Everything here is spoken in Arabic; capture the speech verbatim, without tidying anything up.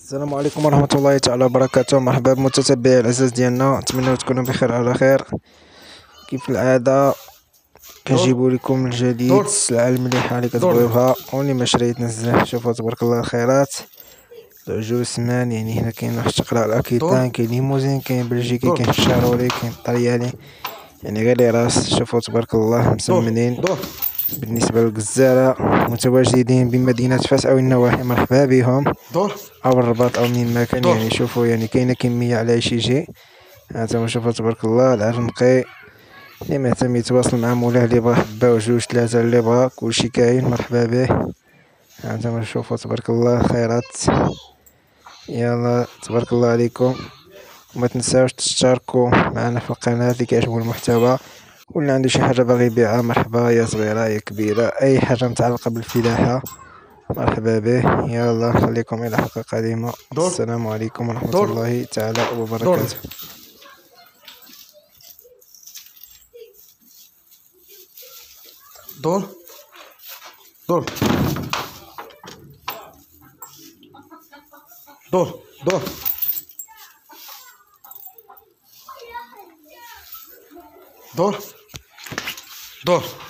السلام عليكم ورحمة الله تعالى وبركاته. مرحبا بمتتبعي العزاز ديالنا، نتمنى تكونوا بخير على خير. كيف العادة كنجيبو لكم الجديد، السلعة المليحة اللي كتبغيوها واللي ما شريت نزله. شوفوا تبارك الله الخيرات، العجول السمان. يعني هنا كاين واحد الشقرة الاكيتان، كاين ليموزين، كاين بلجيكي، كاين الشارولي، كاين طريالي، يعني غير لي راس. شوفوا تبارك الله مسمنين. بالنسبة للجزالة متواجدين بمدينة فاس أو النواحي، مرحبا بهم، أو الرباط أو من ما كان. يعني شوفوا يعني كاينة كمية على شي جي. هانتوما شوفوا تبارك الله العنقي، اللي مهتم يتواصل مع مولاه، اللي بغا حبة وجوج ثلاثة، اللي بغا كلشي كاين، مرحبا به. هانتوما شوفوا تبارك الله خيرات. يلا تبارك الله عليكم، وما تنساوش تشتركوا معنا في القناة اللي كيعجبو المحتوى، ولا عنده شي حاجة باغي يبيعها مرحبا، يا صغيرة يا كبيرة، أي حاجة متعلقة بالفلاحة مرحبا به. يلا خليكم إلى حلقة قادمة. السلام عليكم ورحمة الله تعالى وبركاته. دور دور دور دور دور دور